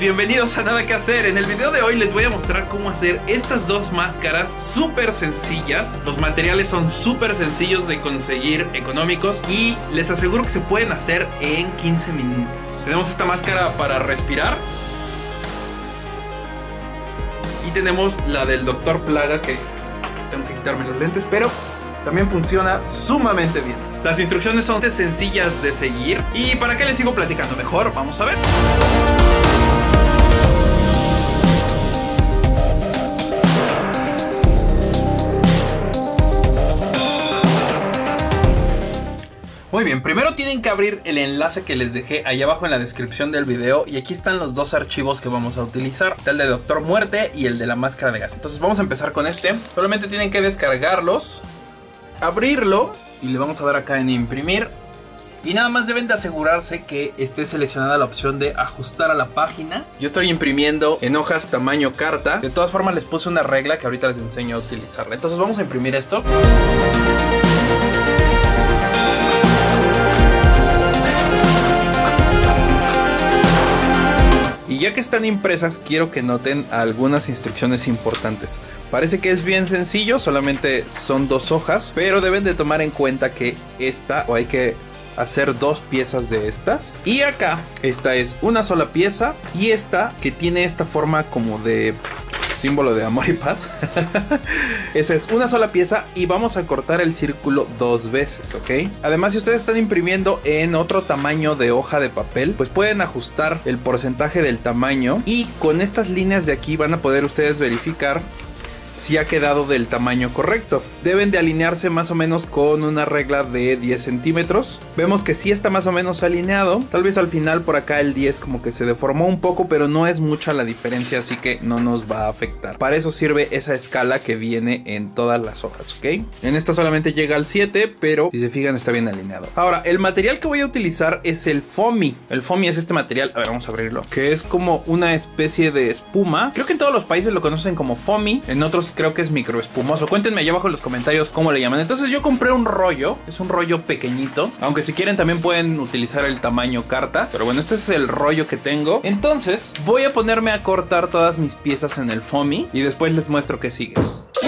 bienvenidos a Nada que Hacer. En el video de hoy les voy a mostrar cómo hacer estas dos máscaras súper sencillas. Los materiales son súper sencillos de conseguir, económicos, y les aseguro que se pueden hacer en 15 minutos. Tenemos esta máscara para respirar y tenemos la del Dr. Plaga, que tengo que quitarme los lentes, pero también funciona sumamente bien. Las instrucciones son sencillas de seguir. ¿Y para qué les sigo platicando? Mejor vamos a ver. Muy bien, primero tienen que abrir el enlace que les dejé ahí abajo en la descripción del video. Y aquí están los dos archivos que vamos a utilizar. Está el de Doctor Muerte y el de la máscara de gas. Entonces vamos a empezar con este. Solamente tienen que descargarlos, abrirlo y le vamos a dar acá en imprimir. Y nada más deben de asegurarse que esté seleccionada la opción de ajustar a la página. Yo estoy imprimiendo en hojas tamaño carta. De todas formas les puse una regla que ahorita les enseño a utilizarla. Entonces vamos a imprimir esto. Y ya que están impresas, quiero que noten algunas instrucciones importantes. Parece que es bien sencillo, solamente son dos hojas, pero deben de tomar en cuenta que hay que hacer dos piezas de estas. Y acá, esta es una sola pieza, y esta que tiene esta forma como de símbolo de amor y paz. Esa es una sola pieza y vamos a cortar el círculo dos veces, ¿ok? Además, si ustedes están imprimiendo en otro tamaño de hoja de papel, pues pueden ajustar el porcentaje del tamaño, y con estas líneas de aquí van a poder ustedes verificar si ha quedado del tamaño correcto. Deben de alinearse más o menos con una regla de 10 centímetros. Vemos que sí está más o menos alineado. Tal vez al final por acá el 10 como que se deformó un poco, pero no es mucha la diferencia, así que no nos va a afectar. Para eso sirve esa escala que viene en todas las hojas, ¿ok? En esta solamente llega al 7, pero si se fijan está bien alineado. Ahora, el material que voy a utilizar es el foamy. El foamy es este material, a ver, vamos a abrirlo, que es como una especie de espuma. Creo que en todos los países lo conocen como foamy, en otros creo que es microespumoso. Cuéntenme allá abajo en los comentarios cómo le llaman. Entonces yo compré un rollo, es un rollo pequeñito, aunque si quieren también pueden utilizar el tamaño carta, pero bueno, este es el rollo que tengo. Entonces voy a ponerme a cortar todas mis piezas en el foamy y después les muestro qué sigue.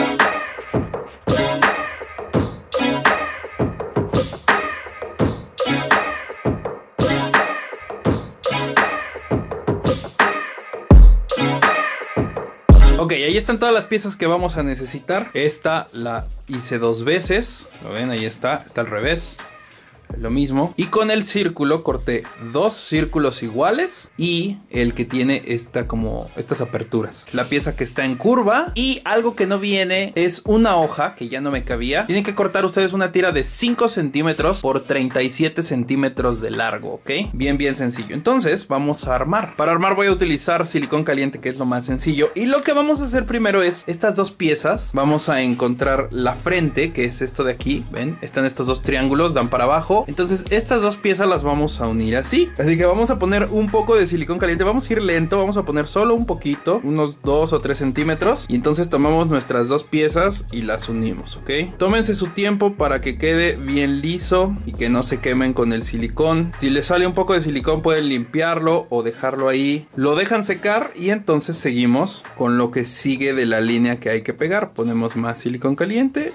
Ok, ahí están todas las piezas que vamos a necesitar. Esta la hice dos veces. Lo ven, ahí está al revés. Lo mismo. Y con el círculo corté dos círculos iguales y el que tiene estas aperturas. La pieza que está en curva, y algo que no viene es una hoja que ya no me cabía. Tienen que cortar ustedes una tira de 5 centímetros por 37 centímetros de largo, ¿ok? Bien sencillo. Entonces vamos a armar. Para armar voy a utilizar silicón caliente, que es lo más sencillo. Y lo que vamos a hacer primero es estas dos piezas. Vamos a encontrar la frente, que es esto de aquí. ¿Ven? Están estos dos triángulos, dan para abajo. Entonces estas dos piezas las vamos a unir así. Así que vamos a poner un poco de silicón caliente. Vamos a ir lento, vamos a poner solo un poquito, unos 2 o 3 centímetros. Y entonces tomamos nuestras dos piezas y las unimos, ¿ok? Tómense su tiempo para que quede bien liso y que no se quemen con el silicón. Si les sale un poco de silicón pueden limpiarlo o dejarlo ahí. Lo dejan secar y entonces seguimos con lo que sigue de la línea que hay que pegar. Ponemos más silicón caliente.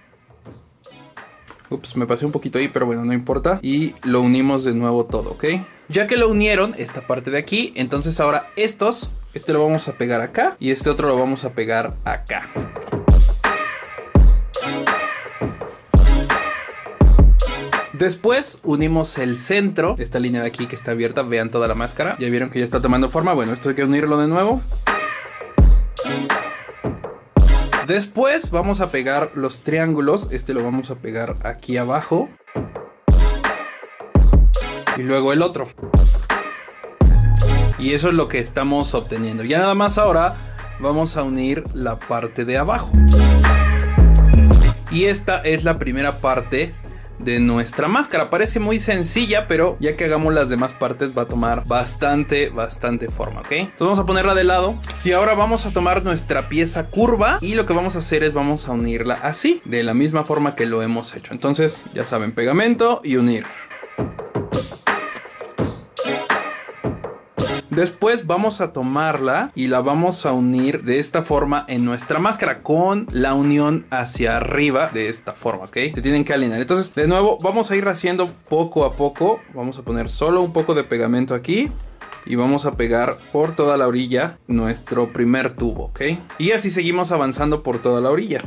Ups, me pasé un poquito ahí, pero bueno, no importa. Y lo unimos de nuevo todo, ¿ok? Ya que lo unieron, esta parte de aquí, entonces ahora este lo vamos a pegar acá y este otro lo vamos a pegar acá. Después unimos el centro, esta línea de aquí que está abierta, vean toda la máscara. Ya vieron que ya está tomando forma. Bueno, esto hay que unirlo de nuevo. Después vamos a pegar los triángulos. Este lo vamos a pegar aquí abajo. Y luego el otro. Y eso es lo que estamos obteniendo. Ya nada más ahora vamos a unir la parte de abajo. Y esta es la primera parte de nuestra máscara. Parece muy sencilla, pero ya que hagamos las demás partes va a tomar bastante forma, ¿ok? Entonces vamos a ponerla de lado y ahora vamos a tomar nuestra pieza curva y lo que vamos a hacer es vamos a unirla así, de la misma forma que lo hemos hecho. Entonces ya saben, pegamento y unir. Después vamos a tomarla y la vamos a unir de esta forma en nuestra máscara, con la unión hacia arriba de esta forma, ¿ok? Se tienen que alinear. Entonces, de nuevo, vamos a ir haciendo poco a poco. Vamos a poner solo un poco de pegamento aquí y vamos a pegar por toda la orilla nuestro primer tubo, ¿ok? Y así seguimos avanzando por toda la orilla.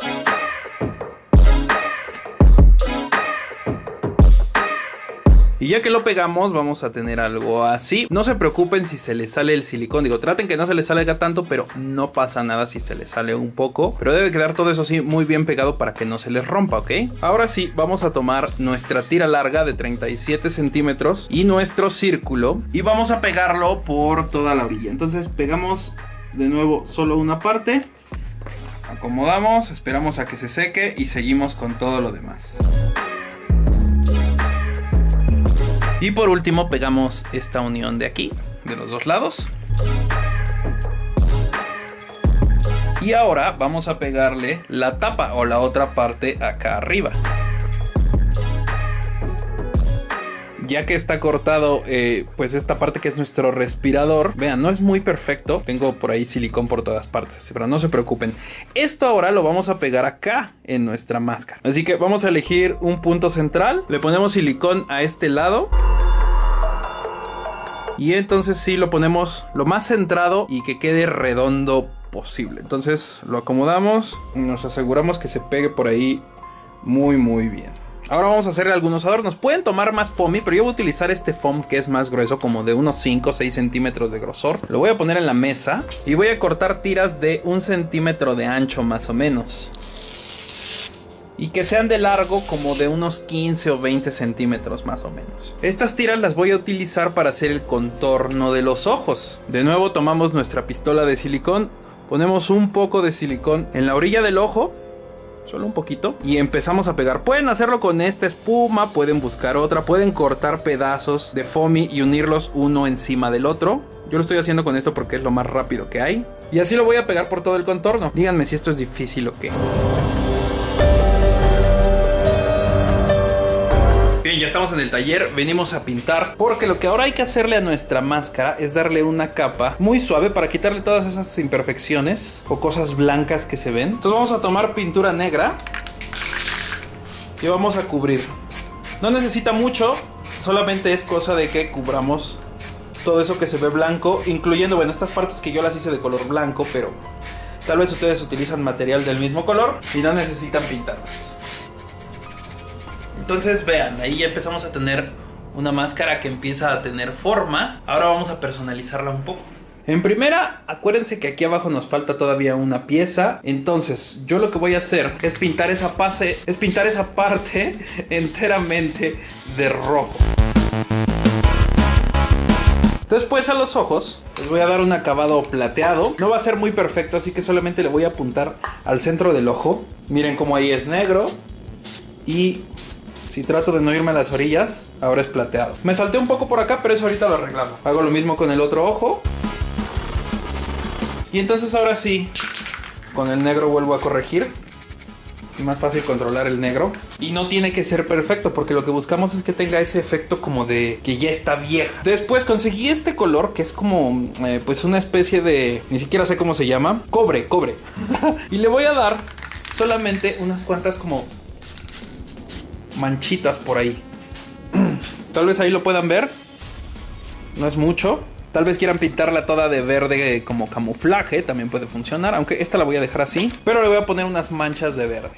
Y ya que lo pegamos, vamos a tener algo así. No se preocupen si se les sale el silicón. Digo, traten que no se les salga tanto, pero no pasa nada si se les sale un poco. Pero debe quedar todo eso así muy bien pegado para que no se les rompa, ¿ok? Ahora sí, vamos a tomar nuestra tira larga de 37 centímetros y nuestro círculo. Y vamos a pegarlo por toda la orilla. Entonces pegamos de nuevo solo una parte. Acomodamos, esperamos a que se seque y seguimos con todo lo demás. Y por último pegamos esta unión de aquí, de los dos lados. Y ahora vamos a pegarle la tapa o la otra parte acá arriba. Ya que está cortado pues esta parte que es nuestro respirador. Vean, no es muy perfecto. Tengo por ahí silicón por todas partes, pero no se preocupen. Esto ahora lo vamos a pegar acá en nuestra máscara. Así que vamos a elegir un punto central. Le ponemos silicón a este lado. Y entonces sí lo ponemos lo más centrado y que quede redondo posible. Entonces lo acomodamos y nos aseguramos que se pegue por ahí muy bien. Ahora vamos a hacerle algunos adornos. Pueden tomar más foamy, pero yo voy a utilizar este foam que es más grueso, como de unos 5 o 6 centímetros de grosor. Lo voy a poner en la mesa y voy a cortar tiras de 1 centímetro de ancho más o menos. Y que sean de largo como de unos 15 o 20 centímetros más o menos. Estas tiras las voy a utilizar para hacer el contorno de los ojos. De nuevo tomamos nuestra pistola de silicón, ponemos un poco de silicón en la orilla del ojo, solo un poquito, y empezamos a pegar. Pueden hacerlo con esta espuma, pueden buscar otra, pueden cortar pedazos de foamy y unirlos uno encima del otro. Yo lo estoy haciendo con esto porque es lo más rápido que hay. Y así lo voy a pegar por todo el contorno. Díganme si esto es difícil o qué. Bien, ya estamos en el taller, venimos a pintar porque lo que ahora hay que hacerle a nuestra máscara es darle una capa muy suave para quitarle todas esas imperfecciones o cosas blancas que se ven. Entonces vamos a tomar pintura negra y vamos a cubrir. No necesita mucho, solamente es cosa de que cubramos todo eso que se ve blanco, incluyendo, bueno, estas partes que yo las hice de color blanco, pero tal vez ustedes utilizan material del mismo color y no necesitan pintarlas. Entonces vean, ahí ya empezamos a tener una máscara que empieza a tener forma. Ahora vamos a personalizarla un poco. En primera, acuérdense que aquí abajo nos falta todavía una pieza. Entonces yo lo que voy a hacer es pintar esa parte enteramente de rojo. Después a los ojos les voy a dar un acabado plateado. No va a ser muy perfecto, así que solamente le voy a apuntar al centro del ojo. Miren cómo ahí es negro. Y si trato de no irme a las orillas, ahora es plateado. Me salté un poco por acá, pero eso ahorita lo arreglamos. Hago lo mismo con el otro ojo. Y entonces ahora sí, con el negro vuelvo a corregir. Es más fácil controlar el negro. Y no tiene que ser perfecto, porque lo que buscamos es que tenga ese efecto como de que ya está vieja. Después conseguí este color que es como pues una especie de, ni siquiera sé cómo se llama, cobre. Y le voy a dar solamente unas cuantas como manchitas por ahí. Tal vez ahí lo puedan ver. No es mucho. Tal vez quieran pintarla toda de verde como camuflaje, también puede funcionar, aunque esta la voy a dejar así. Pero le voy a poner unas manchas de verde.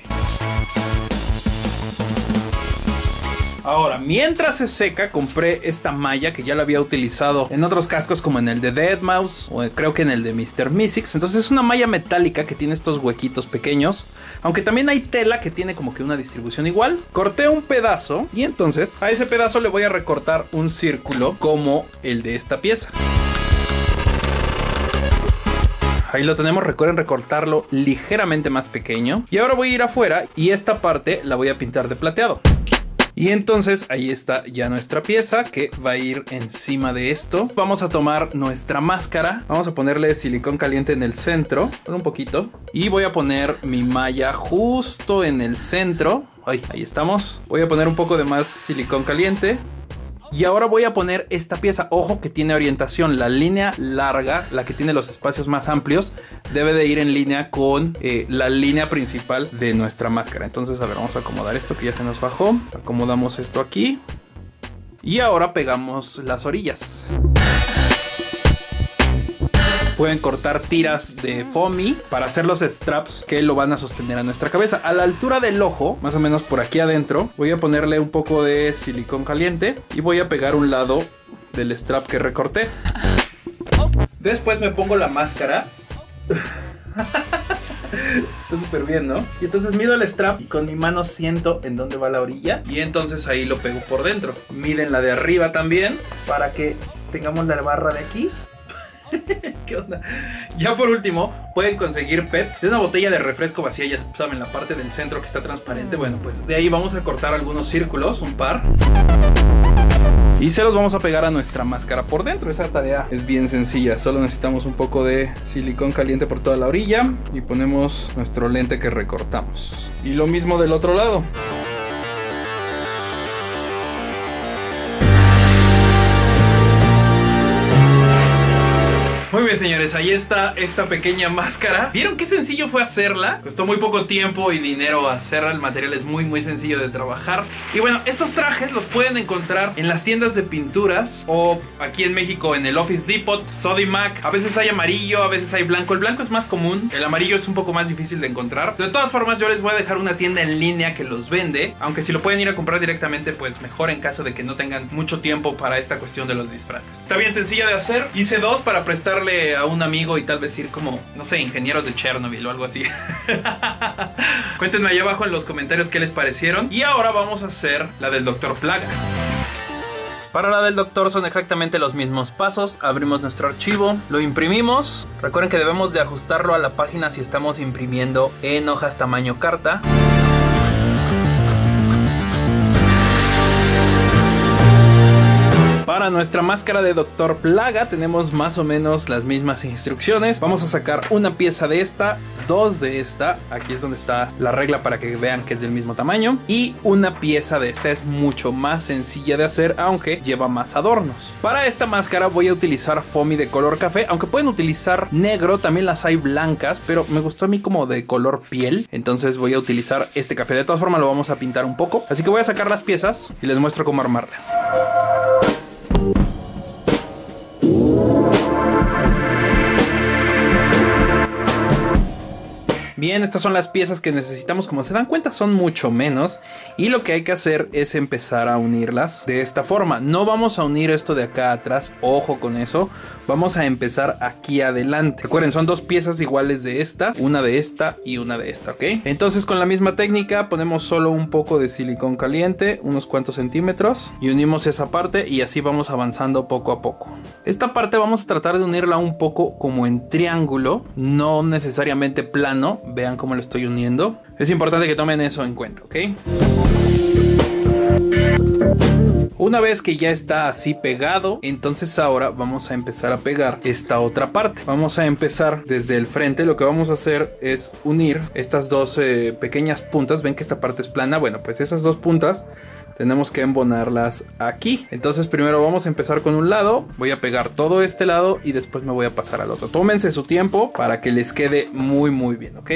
Ahora, mientras se seca, compré esta malla que ya la había utilizado en otros cascos como en el de Deadmau5 o creo que en el de Mr. Mystics. Entonces es una malla metálica que tiene estos huequitos pequeños, aunque también hay tela que tiene como que una distribución igual. Corté un pedazo y entonces a ese pedazo le voy a recortar un círculo como el de esta pieza. Ahí lo tenemos, recuerden recortarlo ligeramente más pequeño. Y ahora voy a ir afuera y esta parte la voy a pintar de plateado. Y entonces ahí está ya nuestra pieza que va a ir encima de esto. Vamos a tomar nuestra máscara. Vamos a ponerle silicón caliente en el centro, un poquito. Y voy a poner mi malla justo en el centro. Ahí estamos. Voy a poner un poco de más silicón caliente. Y ahora voy a poner esta pieza. Ojo que tiene orientación. La línea larga, la que tiene los espacios más amplios, debe de ir en línea con la línea principal de nuestra máscara. Entonces, a ver, vamos a acomodar esto que ya se nos bajó. Acomodamos esto aquí. Y ahora pegamos las orillas. Pueden cortar tiras de foamy para hacer los straps que lo van a sostener a nuestra cabeza. A la altura del ojo, más o menos por aquí adentro, voy a ponerle un poco de silicón caliente y voy a pegar un lado del strap que recorté. Después me pongo la máscara. Está súper bien, ¿no? Y entonces mido el strap y con mi mano siento en dónde va la orilla. Y entonces ahí lo pego por dentro. Miden la de arriba también para que tengamos la barra de aquí. ¿Qué onda? Ya por último, pueden conseguir PET. Es una botella de refresco vacía, ya saben, la parte del centro que está transparente. Bueno, pues de ahí vamos a cortar algunos círculos, un par. Y se los vamos a pegar a nuestra máscara por dentro. Esa tarea es bien sencilla. Solo necesitamos un poco de silicón caliente por toda la orilla. Y ponemos nuestro lente que recortamos. Y lo mismo del otro lado. Muy bien, señores, ahí está esta pequeña máscara. ¿Vieron qué sencillo fue hacerla? Costó muy poco tiempo y dinero hacerla. El material es muy sencillo de trabajar. Y bueno, estos trajes los pueden encontrar en las tiendas de pinturas o aquí en México en el Office Depot, Sodimac. A veces hay amarillo, a veces hay blanco. El blanco es más común, el amarillo es un poco más difícil de encontrar. De todas formas, yo les voy a dejar una tienda en línea que los vende. Aunque si lo pueden ir a comprar directamente, pues mejor en caso de que no tengan mucho tiempo para esta cuestión de los disfraces. Está bien sencilla de hacer. Hice dos para prestarle a un amigo y tal vez ir como, no sé, ingenieros de Chernobyl o algo así. Cuéntenme ahí abajo en los comentarios qué les parecieron. Y ahora vamos a hacer la del Dr. Plaga. Para la del doctor son exactamente los mismos pasos. Abrimos nuestro archivo, lo imprimimos. Recuerden que debemos de ajustarlo a la página si estamos imprimiendo en hojas tamaño carta. Para nuestra máscara de Dr. Plaga tenemos más o menos las mismas instrucciones. Vamos a sacar una pieza de esta, dos de esta, aquí es donde está la regla para que vean que es del mismo tamaño, y una pieza de esta. Es mucho más sencilla de hacer, aunque lleva más adornos. Para esta máscara voy a utilizar foamy de color café, aunque pueden utilizar negro, también las hay blancas, pero me gustó a mí como de color piel, entonces voy a utilizar este café. De todas formas lo vamos a pintar un poco, así que voy a sacar las piezas y les muestro cómo armarla. Bien, estas son las piezas que necesitamos. Como se dan cuenta, son mucho menos. Y lo que hay que hacer es empezar a unirlas de esta forma. No vamos a unir esto de acá atrás. Ojo con eso. Vamos a empezar aquí adelante. Recuerden, son dos piezas iguales de esta. Una de esta y una de esta, ¿ok? Entonces con la misma técnica ponemos solo un poco de silicón caliente. Unos cuantos centímetros. Y unimos esa parte y así vamos avanzando poco a poco. Esta parte vamos a tratar de unirla un poco como en triángulo. No necesariamente plano. Vean cómo lo estoy uniendo. Es importante que tomen eso en cuenta, ¿ok? Una vez que ya está así pegado, entonces ahora vamos a empezar a pegar esta otra parte. Vamos a empezar desde el frente. Lo que vamos a hacer es unir estas dos pequeñas puntas. Ven que esta parte es plana. Bueno, pues esas dos puntas tenemos que embonarlas aquí. Entonces primero vamos a empezar con un lado. Voy a pegar todo este lado y después me voy a pasar al otro. Tómense su tiempo para que les quede muy bien, ¿ok?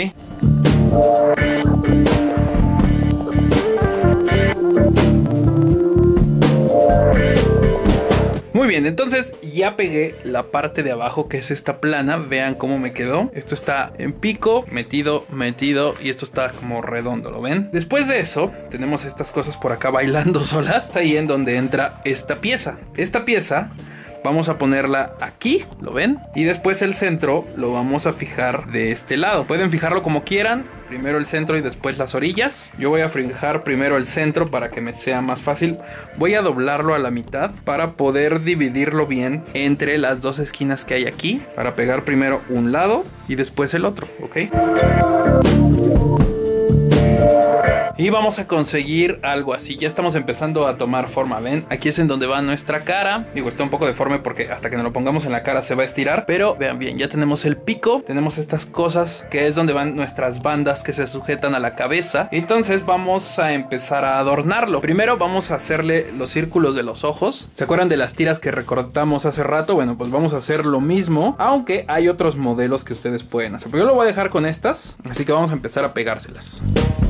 Muy bien, entonces ya pegué la parte de abajo, que es esta plana. Vean cómo me quedó. Esto está en pico, metido, y esto está como redondo, ¿lo ven? Después de eso, tenemos estas cosas por acá bailando solas. Ahí en donde entra esta pieza. Esta pieza vamos a ponerla aquí, ¿lo ven? Y después el centro lo vamos a fijar de este lado. Pueden fijarlo como quieran. Primero el centro y después las orillas. Yo voy a fijar primero el centro para que me sea más fácil. Voy a doblarlo a la mitad para poder dividirlo bien entre las dos esquinas que hay aquí. Para pegar primero un lado y después el otro, ¿ok? Y vamos a conseguir algo así. Ya estamos empezando a tomar forma, ¿ven? Aquí es en donde va nuestra cara. Digo, está un poco deforme porque hasta que nos lo pongamos en la cara se va a estirar. Pero vean bien, ya tenemos el pico. Tenemos estas cosas que es donde van nuestras bandas que se sujetan a la cabeza. Entonces vamos a empezar a adornarlo. Primero vamos a hacerle los círculos de los ojos. ¿Se acuerdan de las tiras que recortamos hace rato? Bueno, pues vamos a hacer lo mismo. Aunque hay otros modelos que ustedes pueden hacer. Pero yo lo voy a dejar con estas. Así que vamos a empezar a pegárselas.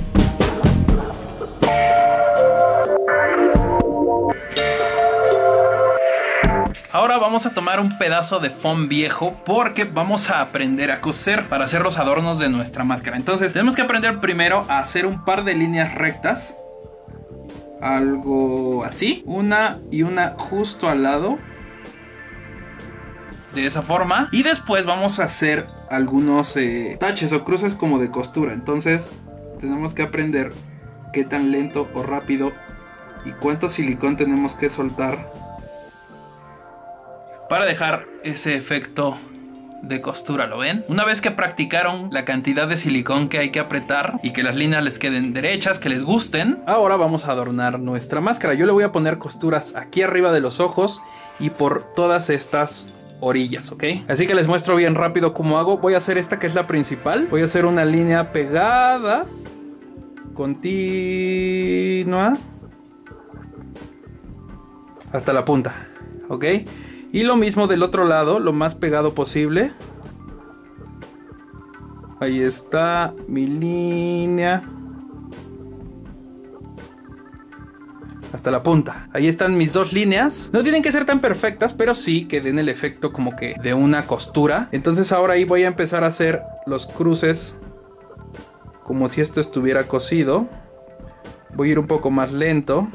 Ahora vamos a tomar un pedazo de foam viejo porque vamos a aprender a coser para hacer los adornos de nuestra máscara. Entonces tenemos que aprender primero a hacer un par de líneas rectas. Algo así. Una y una justo al lado. De esa forma. Y después vamos a hacer algunos taches o cruces como de costura. Entonces tenemos que aprender qué tan lento o rápido y cuánto silicón tenemos que soltar para dejar ese efecto de costura, ¿lo ven? Una vez que practicaron la cantidad de silicón que hay que apretar y que las líneas les queden derechas, que les gusten, ahora vamos a adornar nuestra máscara. Yo le voy a poner costuras aquí arriba de los ojos y por todas estas orillas, ¿ok? Así que les muestro bien rápido cómo hago. Voy a hacer esta que es la principal. Voy a hacer una línea pegada, continua, hasta la punta, ¿ok? Y lo mismo del otro lado, lo más pegado posible. Ahí está mi línea. Hasta la punta. Ahí están mis dos líneas. No tienen que ser tan perfectas, pero sí que den el efecto como que de una costura. Entonces ahora ahí voy a empezar a hacer los cruces como si esto estuviera cosido. Voy a ir un poco más lento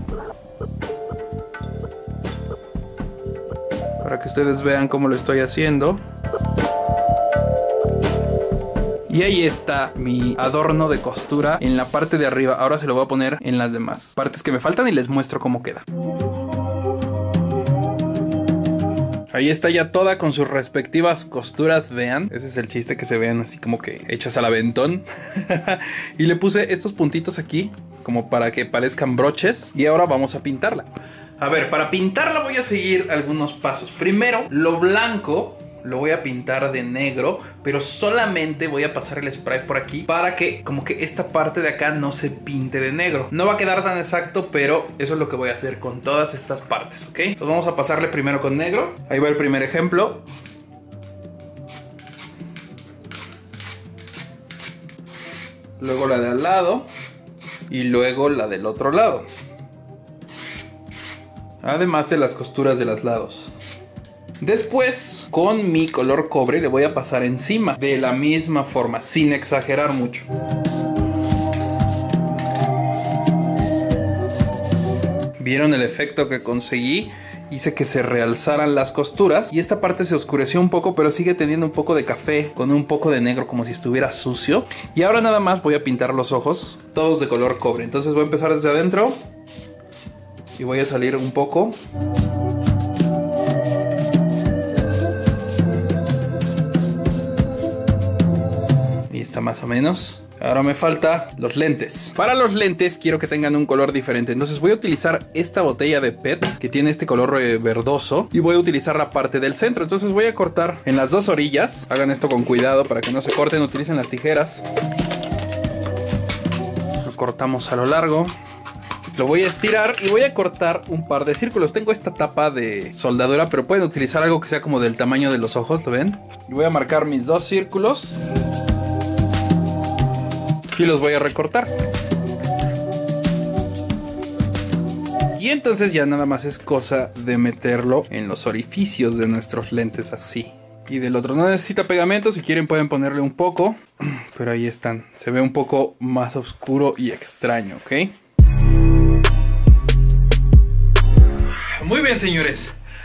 para que ustedes vean cómo lo estoy haciendo. Y ahí está mi adorno de costura en la parte de arriba. Ahora se lo voy a poner en las demás partes que me faltan y les muestro cómo queda. Ahí está ya toda con sus respectivas costuras, vean. Ese es el chiste, que se vean así como que hechas al aventón. Y le puse estos puntitos aquí como para que parezcan broches. Y ahora vamos a pintarla. A ver, para pintarla voy a seguir algunos pasos. Primero, lo blanco lo voy a pintar de negro, pero solamente voy a pasar el spray por aquí para que como que esta parte de acá no se pinte de negro. No va a quedar tan exacto, pero eso es lo que voy a hacer con todas estas partes, ¿ok? Entonces vamos a pasarle primero con negro. Ahí va el primer ejemplo. Luego la de al lado. Y luego la del otro lado. Además de las costuras de los lados. Después, con mi color cobre le voy a pasar encima de la misma forma, sin exagerar mucho. ¿Vieron el efecto que conseguí? Hice que se realzaran las costuras y esta parte se oscureció un poco, pero sigue teniendo un poco de café con un poco de negro, como si estuviera sucio. Y ahora nada más voy a pintar los ojos, todos de color cobre. Entonces voy a empezar desde adentro y voy a salir un poco. Más o menos. Ahora me falta los lentes. Para los lentes quiero que tengan un color diferente. Entonces voy a utilizar esta botella de PET que tiene este color verdoso. Y voy a utilizar la parte del centro. Entonces voy a cortar en las dos orillas. Hagan esto con cuidado para que no se corten. Utilicen las tijeras. Lo cortamos a lo largo. Lo voy a estirar y voy a cortar un par de círculos. Tengo esta tapa de soldadura, pero pueden utilizar algo que sea como del tamaño de los ojos, ¿lo ven? Y voy a marcar mis dos círculos. Y los voy a recortar. Y entonces ya nada más es cosa de meterlo en los orificios de nuestros lentes así. Y del otro no necesita pegamento, si quieren pueden ponerle un poco. Pero ahí están, se ve un poco más oscuro y extraño, ¿ok? Muy bien, señores.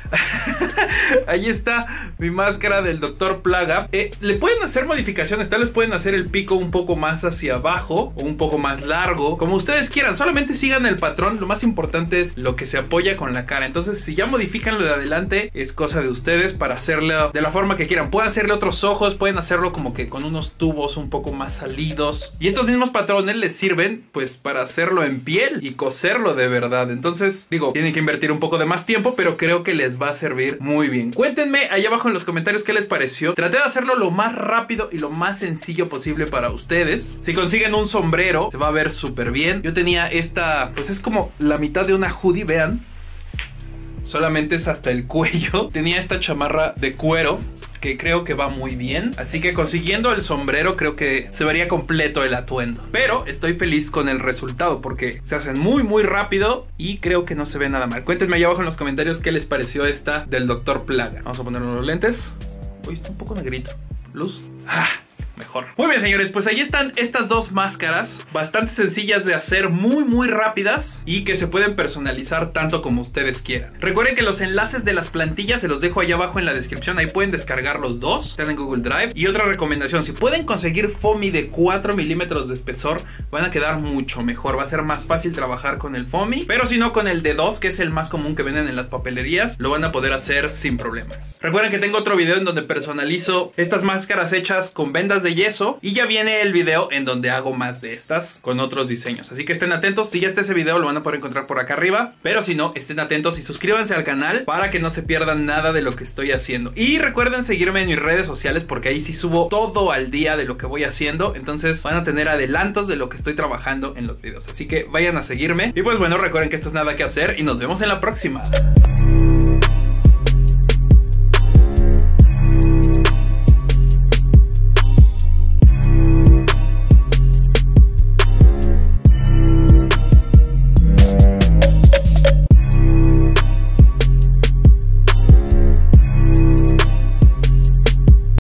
Ahí está mi máscara del Dr. Plaga. Le pueden hacer modificaciones, tal vez pueden hacer el pico un poco más hacia abajo o un poco más largo, como ustedes quieran. Solamente sigan el patrón, lo más importante es lo que se apoya con la cara. Entonces si ya modifican lo de adelante, es cosa de ustedes para hacerlo de la forma que quieran. Pueden hacerle otros ojos, pueden hacerlo como que con unos tubos un poco más salidos. Y estos mismos patrones les sirven pues para hacerlo en piel y coserlo de verdad. Entonces digo, tienen que invertir un poco de más tiempo, pero creo que les va a servir muy bien. Cuéntenme ahí abajo en los comentarios qué les pareció. Traté de hacerlo lo más rápido y lo más sencillo posible para ustedes. Si consiguen un sombrero, se va a ver súper bien. Yo tenía esta, pues es como la mitad de una hoodie, vean. Solamente es hasta el cuello. Tenía esta chamarra de cuero que creo que va muy bien, así que consiguiendo el sombrero creo que se vería completo el atuendo. Pero estoy feliz con el resultado porque se hacen muy rápido y creo que no se ve nada mal. Cuéntenme ahí abajo en los comentarios qué les pareció esta del Dr. Plaga. Vamos a ponernos los lentes. Uy, está un poco negrito. Luz. Mejor. Muy bien, señores, pues ahí están estas dos máscaras, bastante sencillas de hacer, muy rápidas y que se pueden personalizar tanto como ustedes quieran. Recuerden que los enlaces de las plantillas se los dejo ahí abajo en la descripción, ahí pueden descargar los dos, están en Google Drive. Y otra recomendación, si pueden conseguir foamy de 4 milímetros de espesor, van a quedar mucho mejor, va a ser más fácil trabajar con el foamy, pero si no con el de 2, que es el más común que venden en las papelerías, lo van a poder hacer sin problemas. Recuerden que tengo otro video en donde personalizo estas máscaras hechas con vendas de yeso y ya viene el video en donde hago más de estas con otros diseños, así que estén atentos. Si ya está ese video lo van a poder encontrar por acá arriba, pero si no, estén atentos y suscríbanse al canal para que no se pierdan nada de lo que estoy haciendo. Y recuerden seguirme en mis redes sociales porque ahí sí subo todo al día de lo que voy haciendo, entonces van a tener adelantos de lo que estoy trabajando en los videos, así que vayan a seguirme. Y pues bueno, recuerden que esto es Nada que Hacer y nos vemos en la próxima.